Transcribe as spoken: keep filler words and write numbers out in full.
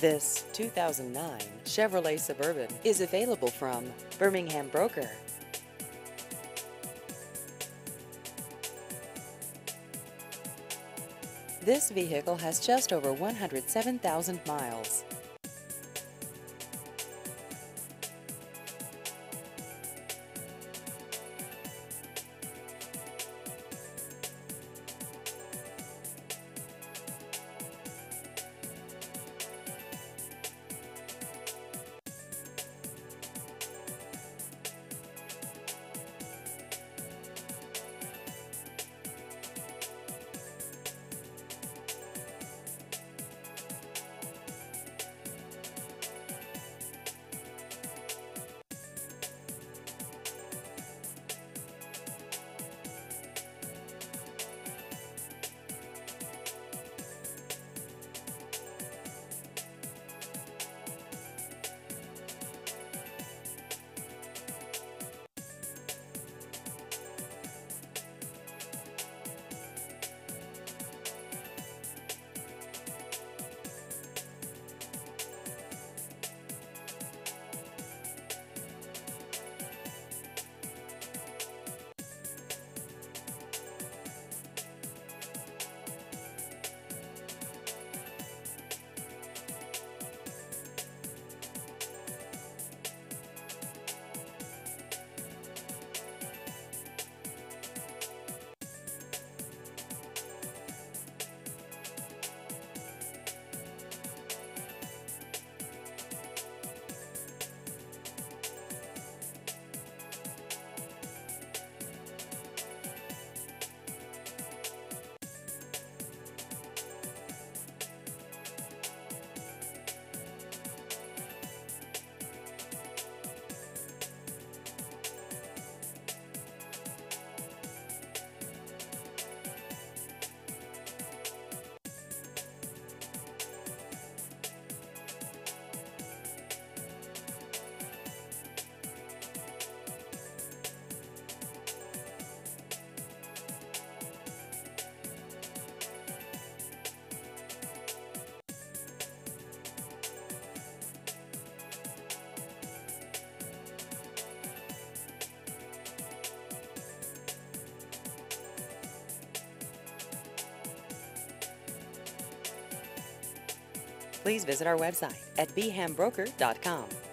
This two thousand nine Chevrolet Suburban is available from Birmingham Broker. This vehicle has just over one hundred seven thousand miles. Please visit our website at b ham broker dot com.